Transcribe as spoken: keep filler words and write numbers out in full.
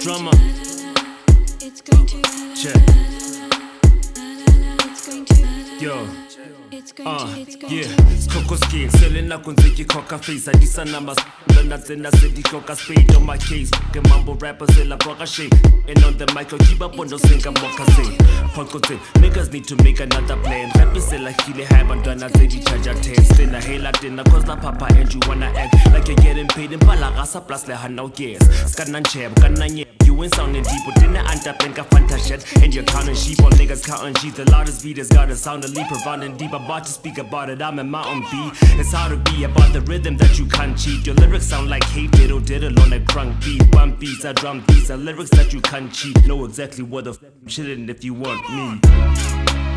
Drummer. It's going to Check. It's going to Yo. It's going Uh, to It's going yeah, to Coco skin, selling up on Ziki Coca face. I did some numbers, the nuts and I said the coca spade on my case. Fucking mambo rappers, they la coca shape. And on the mic, I keep up on those things I'm walking. Ponkote, niggas need to make another plan. Rappers say like Healy Hab and done, I say the charge at ten. Then I hail at dinner, cause la papa and you wanna act like you're getting paid in Palagasa plus the hand now, yes. Scanan cheb, canan you ain't sounding deep, but then I end up in Kafanta shit. And you're counting sheep, all niggas counting sheep. The loudest beat has got a sound of leap, providing deep. About to speak about it, I'm in my own beat. It's hard to be about the rhythm that you can't cheat. Your lyrics sound like hey diddle diddle on a crunk beat. One beats, I drum beats, are lyrics that you can't cheat. Know exactly what the f chillin' if you want me.